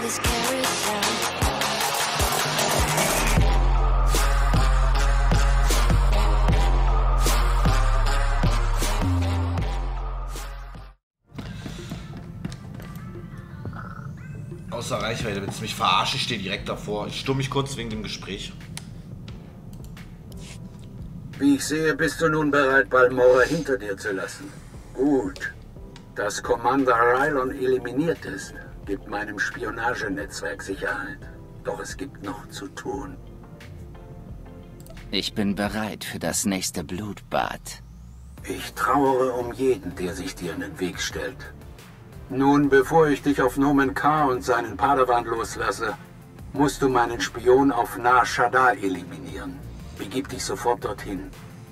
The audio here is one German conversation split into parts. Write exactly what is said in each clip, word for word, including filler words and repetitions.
this carousel. Außer Reichweite, wenn es mich verarscht, ich stehe direkt davor. Ich stumm mich kurz wegen dem Gespräch. Wie ich sehe, bist du nun bereit, Balmora hinter dir zu lassen. Gut. Dass Commander Rylon eliminiert ist, gibt meinem Spionagenetzwerk Sicherheit. Doch es gibt noch zu tun. Ich bin bereit für das nächste Blutbad. Ich trauere um jeden, der sich dir in den Weg stellt. Nun, bevor ich dich auf Nomen K und seinen Padawan loslasse, musst du meinen Spion auf Nar Shaddaa eliminieren. Begib dich sofort dorthin.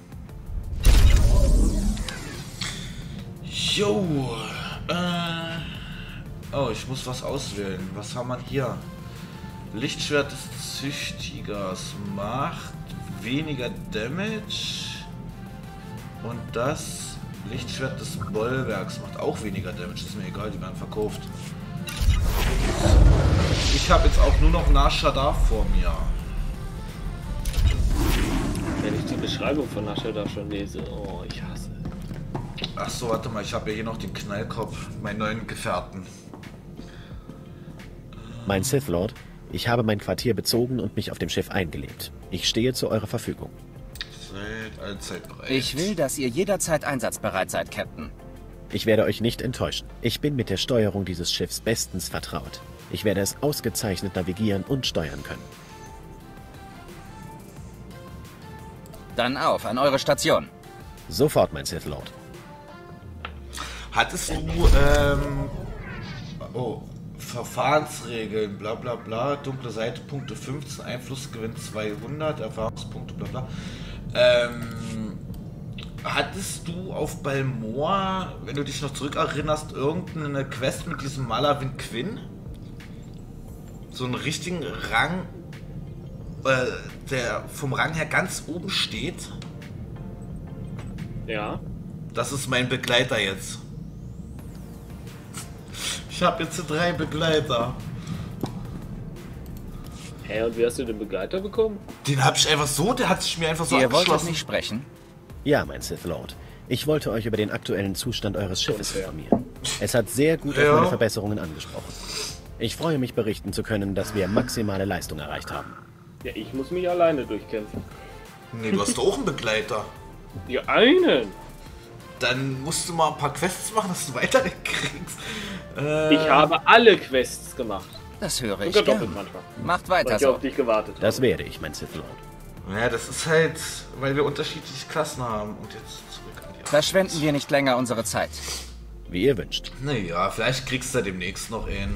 Jo. Äh. Oh, ich muss was auswählen. Was haben wir hier? Lichtschwert des Züchtigers macht weniger Damage. Und das Lichtschwert des Bollwerks macht auch weniger Damage. Ist mir egal, die werden verkauft. Ich habe jetzt auch nur noch Nar Shaddaa vor mir. Wenn ich die Beschreibung von Nar Shaddaa schon lese, oh, ich hasse. Ach so, warte mal, ich habe ja hier noch den Knallkopf, meinen neuen Gefährten. Mein Sith Lord, ich habe mein Quartier bezogen und mich auf dem Schiff eingelebt. Ich stehe zu eurer Verfügung. Seid allzeit bereit. Ich will, dass ihr jederzeit einsatzbereit seid, Captain. Ich werde euch nicht enttäuschen. Ich bin mit der Steuerung dieses Schiffs bestens vertraut. Ich werde es ausgezeichnet navigieren und steuern können. Dann auf, an eure Station. Sofort, mein Sith Lord. Hattest du, ähm, oh, Verfahrensregeln, bla bla bla, dunkle Seite, Punkte fünfzehn, Einflussgewinn zweihundert, Erfahrungspunkte, bla bla. Ähm, hattest du auf Balmor, wenn du dich noch zurückerinnerst, irgendeine Quest mit diesem Malavin Quinn? So einen richtigen Rang, äh, der vom Rang her ganz oben steht? Ja. Das ist mein Begleiter jetzt. Ich habe jetzt drei Begleiter. Hä, und wie hast du den Begleiter bekommen? Den habe ich einfach so, der hat sich mir einfach so Ihr abgeschlossen. wolltet nicht sprechen? Ja, mein Sith Lord. Ich wollte euch über den aktuellen Zustand eures Schiffes Unfair. informieren. Es hat sehr gut Ja. auf meine Verbesserungen angesprochen. Ich freue mich, berichten zu können, dass wir maximale Leistung erreicht haben. Ja, ich muss mich alleine durchkämpfen. Nee, du hast doch auch einen Begleiter. Ja, einen! Dann musst du mal ein paar Quests machen, dass du weiter kriegst. Äh, Ich habe alle Quests gemacht. Das höre ich Sogar doppelt gern. manchmal. Macht Weil weiter ich auf so. dich gewartet habe. Das werde ich, mein Sith Lord. Ja, das ist halt, weil wir unterschiedliche Klassen haben. Und jetzt zurück an die Verschwenden wir nicht länger unsere Zeit. Wie ihr wünscht. Naja, vielleicht kriegst du demnächst noch einen.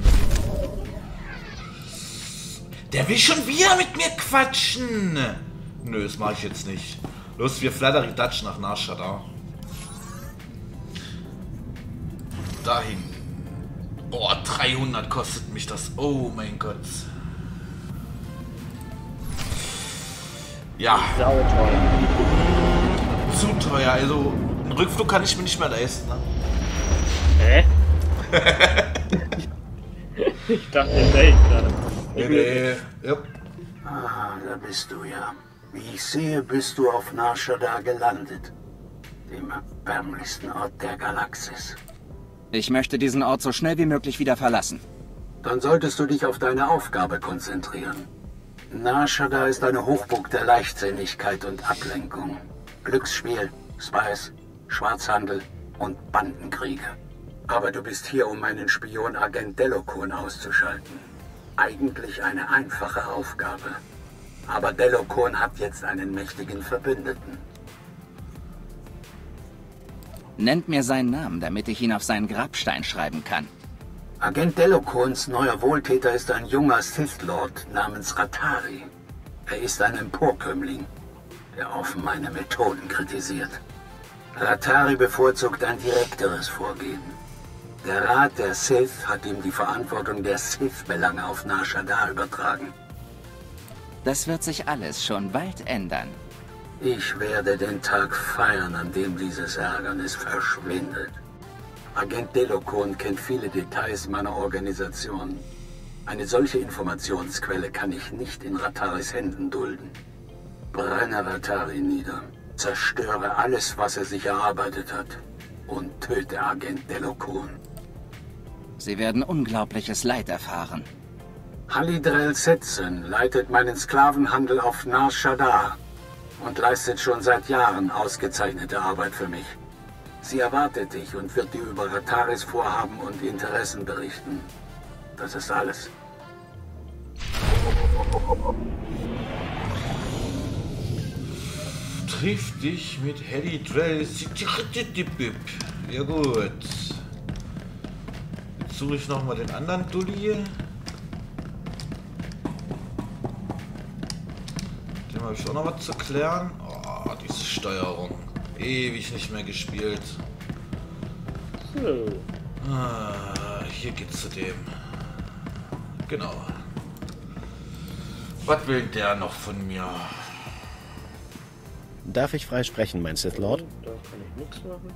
Der will schon wieder mit mir quatschen. Nö, das mache ich jetzt nicht. Los, wir flattern Dutch nach Nar Shaddaa. Dahin. Oh, dreihundert kostet mich das. Oh mein Gott. Ja, Sau teuer. zu teuer. Also, einen Rückflug kann ich mir nicht mehr leisten. Ne? Hä? Ich dachte, der fällt gerade. Nee, nee. Ja. Ah, da bist du ja. Wie ich sehe, bist du auf Nar Shaddaa gelandet. Dem erbärmlichsten Ort der Galaxis. Ich möchte diesen Ort so schnell wie möglich wieder verlassen. Dann solltest du dich auf deine Aufgabe konzentrieren. Nar Shaddaa ist eine Hochburg der Leichtsinnigkeit und Ablenkung. Glücksspiel, Spice, Schwarzhandel und Bandenkriege. Aber du bist hier, um meinen Spion Agent Delokun auszuschalten. Eigentlich eine einfache Aufgabe. Aber Delokun hat jetzt einen mächtigen Verbündeten. Nennt mir seinen Namen, damit ich ihn auf seinen Grabstein schreiben kann. Agent Delokuns neuer Wohltäter ist ein junger Sith Lord namens Rattari. Er ist ein Emporkömmling, der offen meine Methoden kritisiert. Rattari bevorzugt ein direkteres Vorgehen. Der Rat der Sith hat ihm die Verantwortung der Sith-Belange auf Nar Shaddaa übertragen. Das wird sich alles schon bald ändern. Ich werde den Tag feiern, an dem dieses Ärgernis verschwindet. Agent Delokun kennt viele Details meiner Organisation. Eine solche Informationsquelle kann ich nicht in Rataris Händen dulden. Brenne Ratari nieder. Zerstöre alles, was er sich erarbeitet hat. Und töte Agent Delocon. Sie werden unglaubliches Leid erfahren. Halidrel Setzen leitet meinen Sklavenhandel auf Nar Shaddaa und leistet schon seit Jahren ausgezeichnete Arbeit für mich. Sie erwartet dich und wird dir über Rataris Vorhaben und Interessen berichten. Das ist alles. Triff dich mit Halidrel. Ja gut. Jetzt suche ich nochmal den anderen Dulli. Dem habe ich auch noch was zu klären. Oh, diese Steuerung. Ewig nicht mehr gespielt. So. Ah, hier geht's zu dem. Genau. Was will der noch von mir? Darf ich frei sprechen, mein Sith Lord? Da kann ich nichts machen.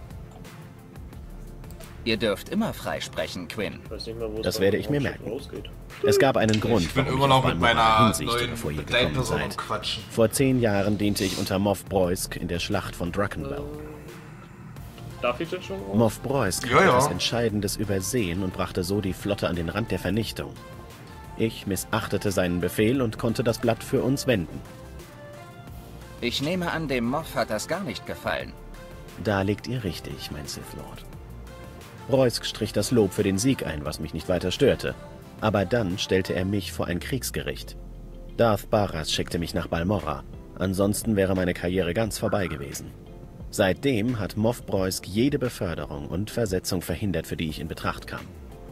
Ihr dürft immer frei sprechen, Quinn. Ich weiß nicht mehr, wo Das es werde beim ich mir Raumschiff merken. rausgeht. Es gab einen Grund, Ich bin warum immer noch auf mit Balmorra meiner hinsichte, neuen bevor ihr gekommen Begleitperson am seid. Quatschen. Vor zehn Jahren diente ich unter Moff Breusk in der Schlacht von Drachenwell. Darf ich das schon raus? Moff Breusk Ja, hat ja. etwas Entscheidendes übersehen und brachte so die Flotte an den Rand der Vernichtung. Ich missachtete seinen Befehl und konnte das Blatt für uns wenden. Ich nehme an, dem Moff hat das gar nicht gefallen. Da liegt ihr richtig, mein Sith Lord. Breusk strich das Lob für den Sieg ein, was mich nicht weiter störte. Aber dann stellte er mich vor ein Kriegsgericht. Darth Baras schickte mich nach Balmorra. Ansonsten wäre meine Karriere ganz vorbei gewesen. Seitdem hat Moff Breusk jede Beförderung und Versetzung verhindert, für die ich in Betracht kam.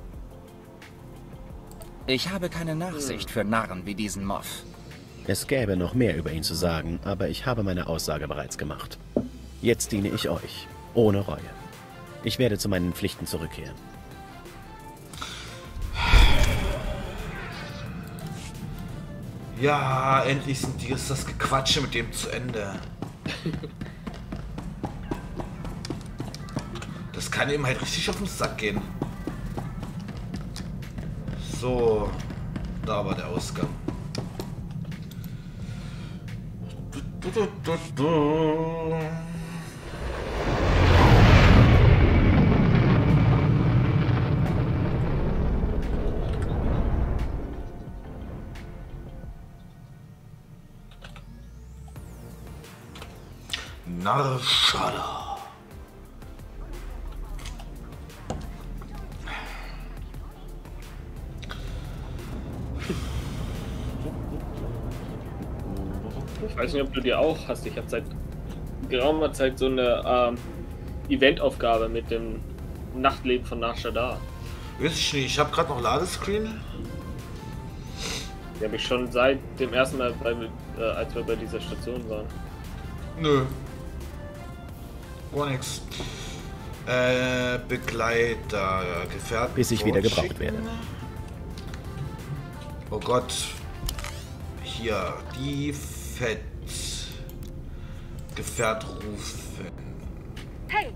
Ich habe keine Nachsicht für Narren wie diesen Moff. Es gäbe noch mehr über ihn zu sagen, aber ich habe meine Aussage bereits gemacht. Jetzt diene ich euch, ohne Reue. Ich werde zu meinen Pflichten zurückkehren. Ja, endlich sind die, ist das Gequatsche mit dem zu Ende. Das kann ihm halt richtig auf den Sack gehen. So, da war der Ausgang. Du, du, du, du. Nar Shaddaa. Ich weiß nicht, ob du dir auch hast. Ich habe seit geraumer Zeit so eine ähm, Eventaufgabe mit dem Nachtleben von Nar Shaddaa. Weiß ich nicht, ich habe gerade noch Ladescreen. Die habe ich schon seit dem ersten Mal, bei, äh, als wir bei dieser Station waren. Nö. Gar nix. Äh, Begleiter, Gefährten. Bis ich wieder gebraucht vorschicken. werde. Oh Gott. Hier, die Fett. Gefährt rufen. Hey,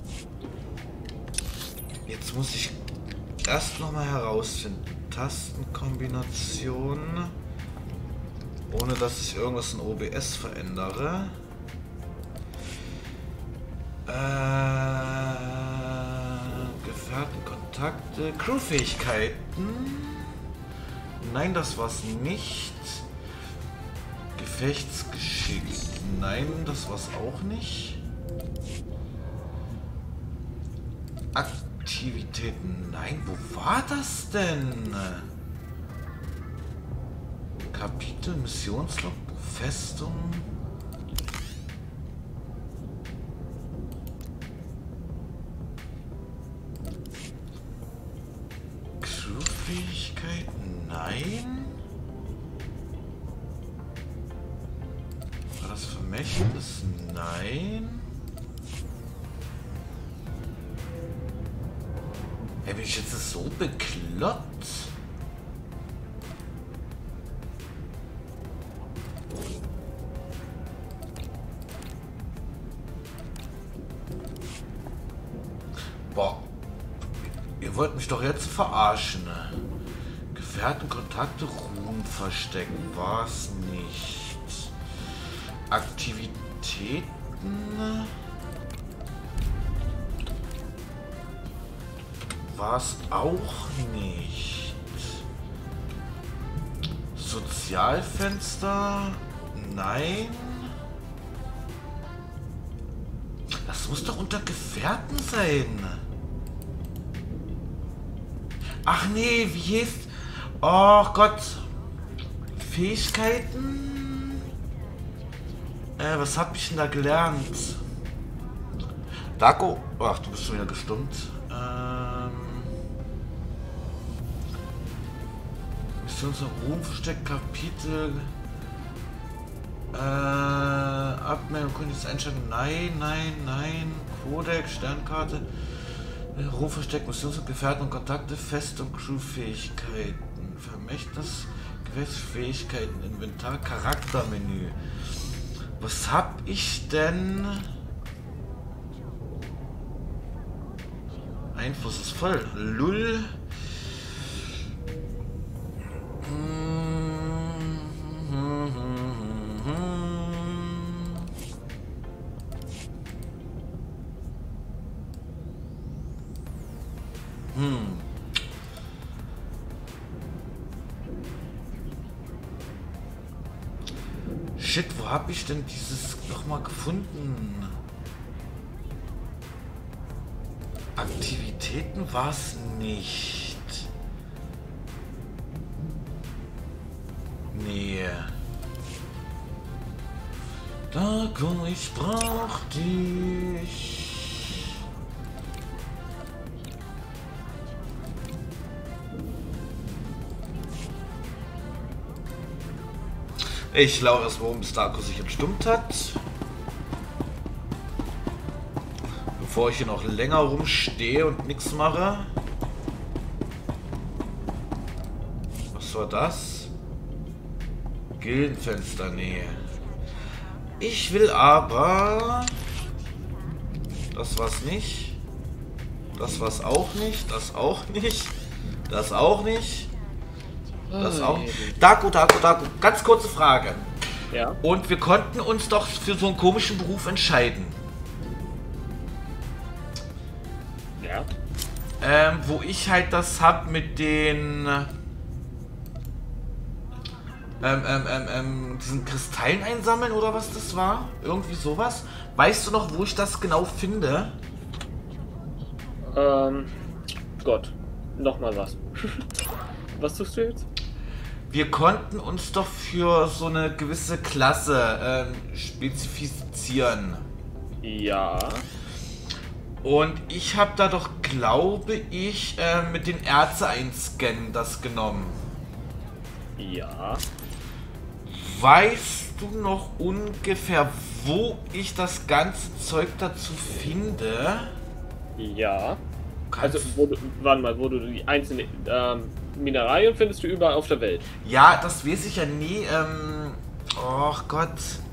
Jetzt muss ich erst noch mal herausfinden. Tastenkombination. Ohne dass ich irgendwas in O B S verändere. Äh, Gefährten, Kontakte, Crewfähigkeiten. Nein, das war's nicht. Gefechtsgeschick. Nein, das war's auch nicht. Aktivitäten. Nein, wo war das denn? Kapitel, Missionslogbuch, Festung. Crewfähigkeiten? Nein. War das Vermächtnis? Nein. Hey, bin ich jetzt so bekloppt? Boah. Ihr wollt mich doch jetzt verarschen. Ne? Gefährten, Kontakte, Ruhm verstecken. War es nicht. Aktivitäten. War es auch nicht. Sozialfenster. Nein. Das muss doch unter Gefährten sein. Ach nee, wie heißt... Oh Gott. Fähigkeiten? Äh, was hab ich denn da gelernt? Daco? Ach, du bist schon wieder gestummt. Ähm... Missions- und Ruhmversteck, Kapitel... Äh... Abmeldung, Kundiges Einschalten... Nein, nein, nein. Codex, Sternkarte... Ruhmversteck, Missions- und Gefährten und Kontakte, Fest- und Crew-Fähigkeiten, Vermächtnis, Gewächsfähigkeiten, Inventar, Charaktermenü. Was hab ich denn? Einfluss ist voll. Lull. Hm. Shit, wo hab ich denn dieses nochmal gefunden? Aktivitäten war es nicht. Nee. Da komm, ich brauch dich. Ich glaube, das warum Starko sich entstummt hat. Bevor ich hier noch länger rumstehe und nichts mache. Was war das? Gildenfenster, nee. Ich will aber... Das war's nicht. Das war's auch nicht. Das auch nicht. Das auch nicht. Das auch. Daku, Daku, Daku. Ganz kurze Frage. Ja. Und wir konnten uns doch für so einen komischen Beruf entscheiden. Ja. Ähm, wo ich halt das hab mit den... Ähm, ähm, ähm, ähm, diesen Kristallen einsammeln oder was das war? Irgendwie sowas. Weißt du noch, wo ich das genau finde? Ähm, Gott. Nochmal was. Was suchst du jetzt? Wir konnten uns doch für so eine gewisse Klasse ähm, spezifizieren. Ja. Und ich habe da doch, glaube ich, äh, mit den Ärzte einscannen das genommen. Ja. Weißt du noch ungefähr, wo ich das ganze Zeug dazu finde? Ja. Kannst Also, wo du, warte mal, wo du die einzelnen ähm, Mineralien findest du überall auf der Welt. Ja, das weiß ich ja nie. Ähm, oh Gott.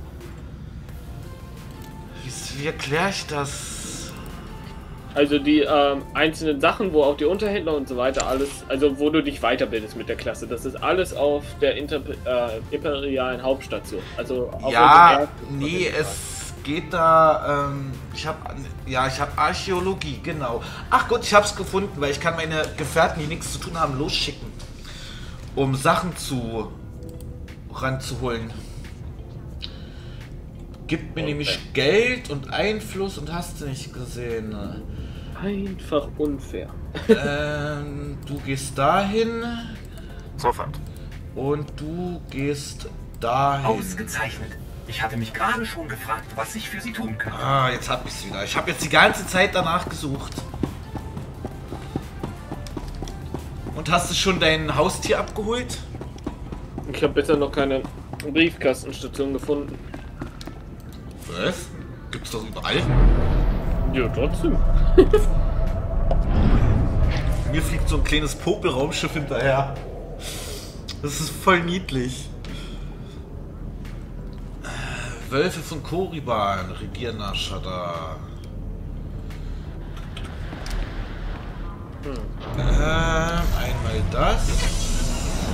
Wie, wie erkläre ich das? Also die ähm, einzelnen Sachen, wo auch die Unterhändler und so weiter alles, also wo du dich weiterbildest mit der Klasse, das ist alles auf der Inter äh, imperialen Hauptstation. Also auf Ja, unserem nee, es geht da, ähm, ich habe, ja, ich habe Archäologie, genau. Ach gut, ich habe es gefunden, weil ich kann meine Gefährten, die nichts zu tun haben, losschicken, um Sachen zu ranzuholen. Gibt mir Okay. nämlich Geld und Einfluss und hast du nicht gesehen. Einfach unfair. ähm, du gehst dahin Sofort. und du gehst dahin. Ausgezeichnet. Ich hatte mich gerade schon gefragt, was ich für Sie tun kann. Ah, jetzt hab ich's wieder. Ich habe jetzt die ganze Zeit danach gesucht. Und hast du schon dein Haustier abgeholt? Ich habe bisher noch keine Briefkastenstation gefunden. Was? Gibt's doch überall. Ja, trotzdem. Mir fliegt so ein kleines Popelraumschiff hinterher. Das ist voll niedlich. Äh, Wölfe von Korriban regieren nach Shadar. Hm. Ähm, einmal das.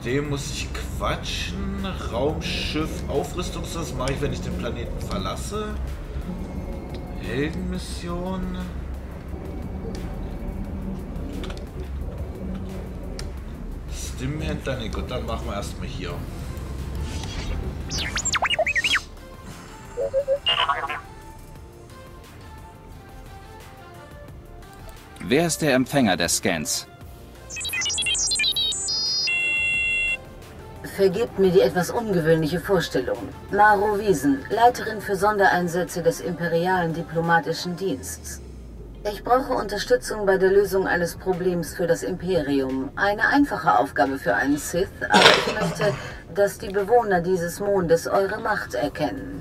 dem muss ich quatschen. Raumschiff, Aufrüstungs, das mache ich, wenn ich den Planeten verlasse. Heldenmission. Stimmhändler, ne gut, dann machen wir erstmal hier. Wer ist der Empfänger des Scans? Vergebt mir die etwas ungewöhnliche Vorstellung. Maro Wiesen, Leiterin für Sondereinsätze des Imperialen Diplomatischen Dienstes. Ich brauche Unterstützung bei der Lösung eines Problems für das Imperium. Eine einfache Aufgabe für einen Sith, aber ich möchte, dass die Bewohner dieses Mondes eure Macht erkennen.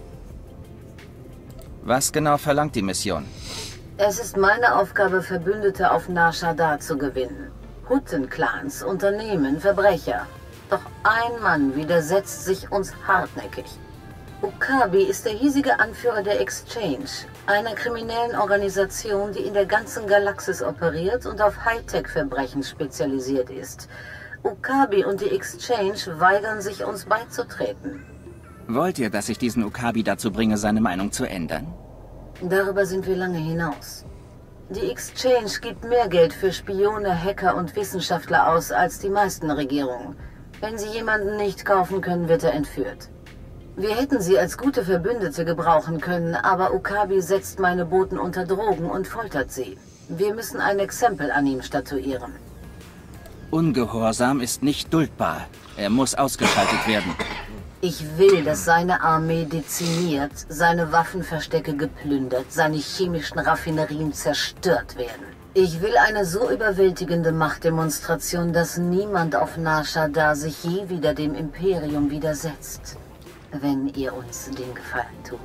Was genau verlangt die Mission? Es ist meine Aufgabe, Verbündete auf Nar Shaddaa zu gewinnen. Hutten-Clans, Unternehmen, Verbrecher. Doch ein Mann widersetzt sich uns hartnäckig. Okabi ist der hiesige Anführer der Exchange, einer kriminellen Organisation, die in der ganzen Galaxis operiert und auf Hightech-Verbrechen spezialisiert ist. Okabi und die Exchange weigern sich, uns beizutreten. Wollt ihr, dass ich diesen Okabi dazu bringe, seine Meinung zu ändern? Darüber sind wir lange hinaus. Die Exchange gibt mehr Geld für Spione, Hacker und Wissenschaftler aus als die meisten Regierungen. Wenn sie jemanden nicht kaufen können, wird er entführt. Wir hätten sie als gute Verbündete gebrauchen können, aber Okabi setzt meine Boten unter Drogen und foltert sie. Wir müssen ein Exempel an ihm statuieren. Ungehorsam ist nicht duldbar. Er muss ausgeschaltet werden. Ich will, dass seine Armee dezimiert, seine Waffenverstecke geplündert, seine chemischen Raffinerien zerstört werden. Ich will eine so überwältigende Machtdemonstration, dass niemand auf Nar Shaddaa sich je wieder dem Imperium widersetzt. Wenn ihr uns den Gefallen tut.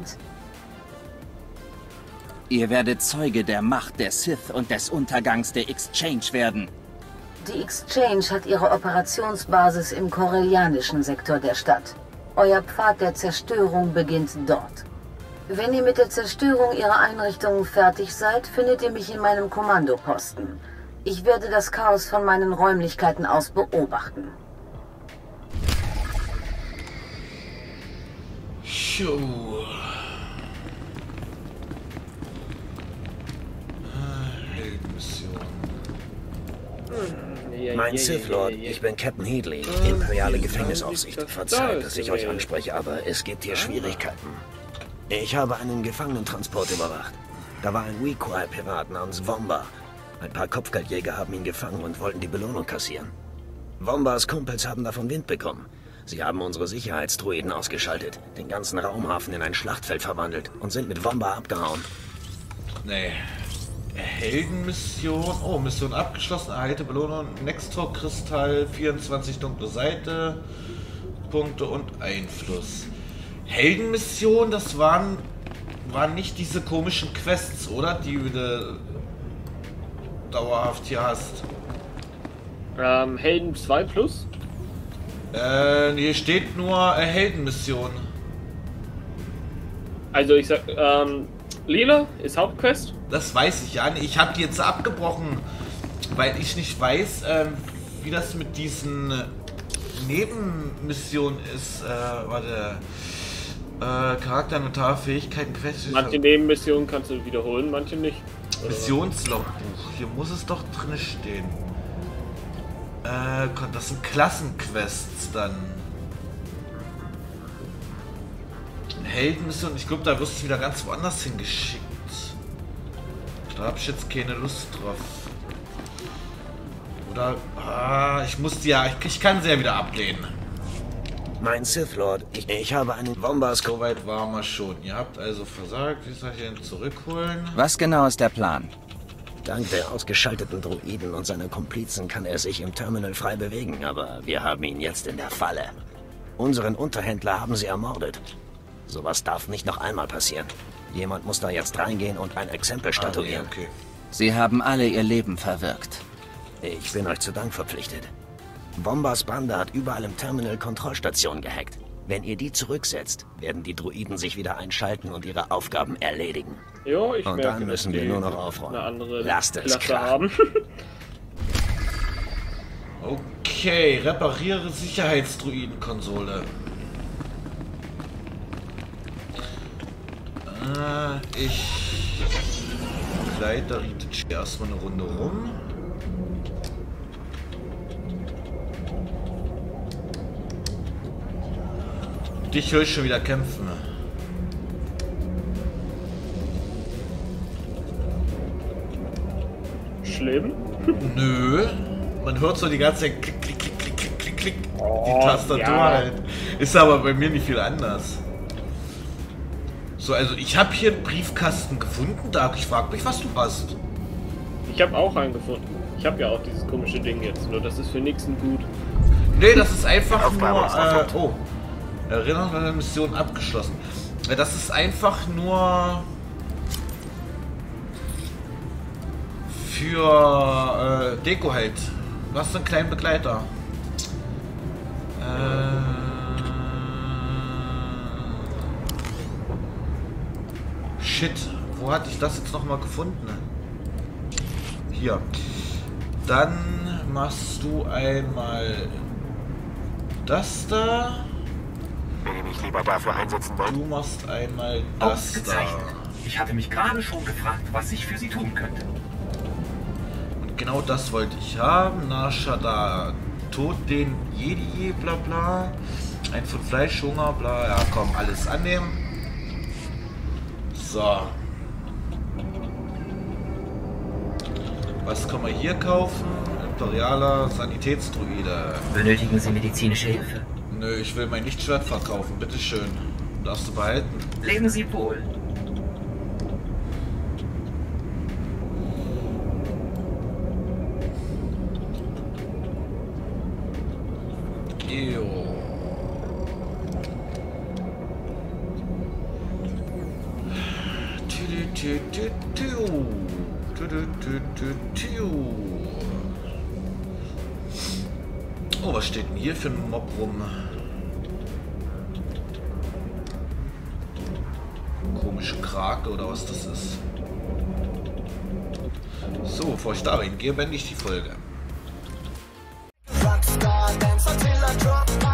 Ihr werdet Zeuge der Macht der Sith und des Untergangs der Exchange werden. Die Exchange hat ihre Operationsbasis im korellianischen Sektor der Stadt. Euer Pfad der Zerstörung beginnt dort. Wenn ihr mit der Zerstörung ihrer Einrichtungen fertig seid, findet ihr mich in meinem Kommandoposten. Ich werde das Chaos von meinen Räumlichkeiten aus beobachten. Schuh. Heldenmission. Mein Sith Lord, ich bin Captain Headley, imperiale Gefängnisaufsicht. Verzeiht, dass ich euch anspreche, aber es gibt hier Schwierigkeiten. Ich habe einen Gefangenentransport überwacht. Da war ein Weequay-Pirat namens Womba. Ein paar Kopfgeldjäger haben ihn gefangen und wollten die Belohnung kassieren. Wombas Kumpels haben davon Wind bekommen. Sie haben unsere Sicherheitsdruiden ausgeschaltet, den ganzen Raumhafen in ein Schlachtfeld verwandelt und sind mit Womba abgehauen. Nee. Heldenmission. Oh, Mission abgeschlossen. Erhalte Belohnung. Nextor-Kristall. vierundzwanzig dunkle Seite. Punkte und Einfluss. Heldenmission, das waren, waren nicht diese komischen Quests, oder? Die du dauerhaft hier hast. Ähm, Helden zwei plus? Äh, hier steht nur äh, Heldenmission. Also ich sag, ähm, Lila ist Hauptquest. Das weiß ich ja nicht. Ich habe die jetzt abgebrochen, weil ich nicht weiß, ähm, wie das mit diesen äh, Nebenmissionen ist. Äh, warte. Äh, Charakter, Notar, Fähigkeiten, Quests. Manche Nebenmissionen kannst du wiederholen, manche nicht. Missionslogbuch. Hier muss es doch drin stehen. Äh, das sind Klassenquests dann. Heldenmission, ich glaube, da wirst du wieder ganz woanders hingeschickt. Da habe ich jetzt keine Lust drauf. Oder, ah, ich muss die ja, ich, ich kann sie ja wieder ablehnen. Mein Sith Lord, ich, ich habe einen Wombas... So weit waren wir schon. Ihr habt also versagt, wie soll ich ihn zurückholen? Was genau ist der Plan? Dank der ausgeschalteten Droiden und seiner Komplizen kann er sich im Terminal frei bewegen, aber wir haben ihn jetzt in der Falle. Unseren Unterhändler haben sie ermordet. Sowas darf nicht noch einmal passieren. Jemand muss da jetzt reingehen und ein Exempel statuieren. Ah, nee, okay. Sie haben alle ihr Leben verwirkt. Ich bin euch zu Dank verpflichtet. Wombas Bande hat überall im Terminal Kontrollstationen gehackt. Wenn ihr die zurücksetzt, werden die Droiden sich wieder einschalten und ihre Aufgaben erledigen. Jo, ich und merke, dann müssen dass wir die nur noch aufräumen. Eine andere Lasst es Klasse klar. haben. Okay, repariere Sicherheitsdruidenkonsole. Äh, ich begleite Ritici erstmal eine Runde rum. Dich höre ich schon wieder kämpfen. Schlimm? Nö. Man hört so die ganze Zeit klick, klick, klick, klick, klick, klick, klick. Oh, die Tastatur ja. halt. Ist aber bei mir nicht viel anders. So, also ich habe hier einen Briefkasten gefunden, Dark. Ich frage mich, was du hast. Ich habe auch einen gefunden. Ich habe ja auch dieses komische Ding jetzt, nur das ist für Nixon gut. Nee, das ist einfach Aufgabe nur... ist Äh, erfüllt. oh. Erinnerung an der Mission abgeschlossen. Das ist einfach nur... Für äh, Deko halt. Du hast einen kleinen Begleiter. Äh, shit, wo hatte ich das jetzt nochmal gefunden? Hier. Dann machst du einmal das da. Wenn ihr mich lieber dafür einsetzen wollt. Du machst einmal das da. Ausgezeichnet. Ich hatte mich gerade schon gefragt, was ich für Sie tun könnte. Und genau das wollte ich haben. Nashada, Tod den Jedi, bla bla. Ein Pfund Fleischhunger, bla. Ja, komm, alles annehmen. So. Was können wir hier kaufen? Imperialer Sanitätsdruide. Benötigen Sie medizinische Hilfe? Nö, ich will mein Lichtschwert verkaufen. Bitteschön. Darfst du behalten. Leben Sie wohl. Jo. Tü, tü, tü, tü. Tü, tü, tü, tü, tü. Oh, was steht denn hier für ein Mob rum? Komische Krake oder was das ist. So, bevor ich da reingehe, beende ich die Folge. Rockstar, dance until I drop my